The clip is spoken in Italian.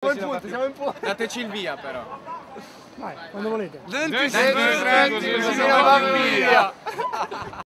siamo in punto, siamo in punto. Dateci il via però. Vai, quando volete. 26, 30, così non va via.